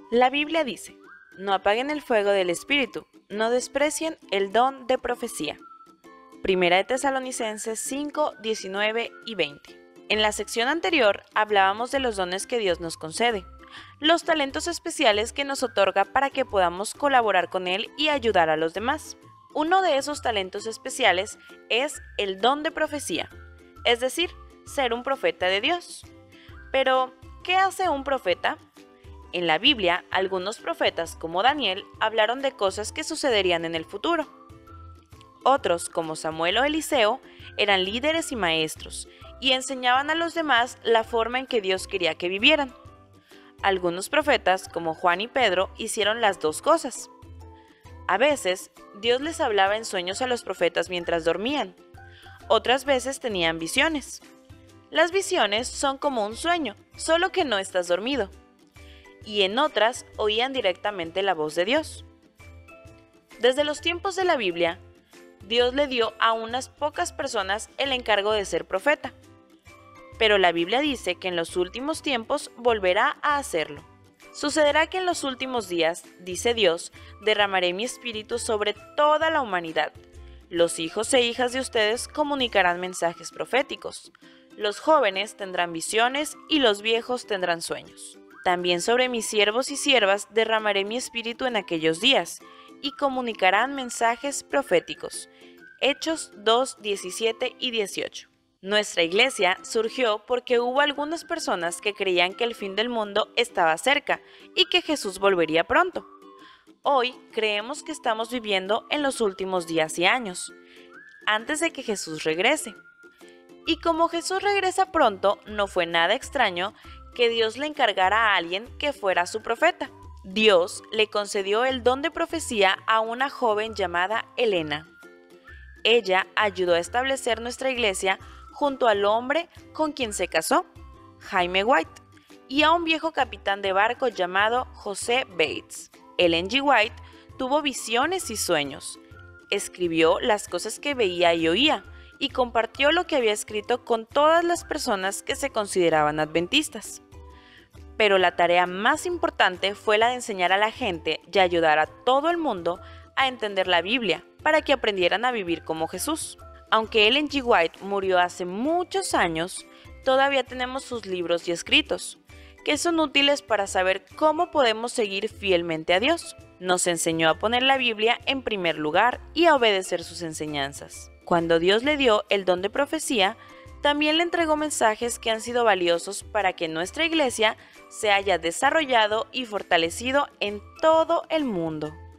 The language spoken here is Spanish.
La Biblia dice: no apaguen el fuego del Espíritu, no desprecien el don de profecía. Primera de Tesalonicenses 5, 19 y 20. En la sección anterior hablábamos de los dones que Dios nos concede, los talentos especiales que nos otorga para que podamos colaborar con Él y ayudar a los demás. Uno de esos talentos especiales es el don de profecía, es decir, ser un profeta de Dios. Pero, ¿qué hace un profeta? En la Biblia, algunos profetas, como Daniel, hablaron de cosas que sucederían en el futuro. Otros, como Samuel o Eliseo, eran líderes y maestros, y enseñaban a los demás la forma en que Dios quería que vivieran. Algunos profetas, como Juan y Pedro, hicieron las dos cosas. A veces, Dios les hablaba en sueños a los profetas mientras dormían. Otras veces tenían visiones. Las visiones son como un sueño, solo que no estás dormido. Y en otras, oían directamente la voz de Dios. Desde los tiempos de la Biblia, Dios le dio a unas pocas personas el encargo de ser profeta. Pero la Biblia dice que en los últimos tiempos volverá a hacerlo. Sucederá que en los últimos días, dice Dios, derramaré mi espíritu sobre toda la humanidad. Los hijos e hijas de ustedes comunicarán mensajes proféticos. Los jóvenes tendrán visiones y los viejos tendrán sueños. También sobre mis siervos y siervas derramaré mi espíritu en aquellos días, y comunicarán mensajes proféticos. Hechos 2, 17 y 18. Nuestra iglesia surgió porque hubo algunas personas que creían que el fin del mundo estaba cerca y que Jesús volvería pronto. Hoy creemos que estamos viviendo en los últimos días y años, antes de que Jesús regrese. Y como Jesús regresa pronto, no fue nada extraño que Dios le encargara a alguien que fuera su profeta. Dios le concedió el don de profecía a una joven llamada Elena. Ella ayudó a establecer nuestra iglesia junto al hombre con quien se casó, Jaime White, y a un viejo capitán de barco llamado José Bates. Ellen G. White tuvo visiones y sueños, escribió las cosas que veía y oía, y compartió lo que había escrito con todas las personas que se consideraban adventistas. Pero la tarea más importante fue la de enseñar a la gente y ayudar a todo el mundo a entender la Biblia para que aprendieran a vivir como Jesús. Aunque Ellen G. White murió hace muchos años, todavía tenemos sus libros y escritos, que son útiles para saber cómo podemos seguir fielmente a Dios. Nos enseñó a poner la Biblia en primer lugar y a obedecer sus enseñanzas. Cuando Dios le dio el don de profecía, también le entregó mensajes que han sido valiosos para que nuestra iglesia se haya desarrollado y fortalecido en todo el mundo.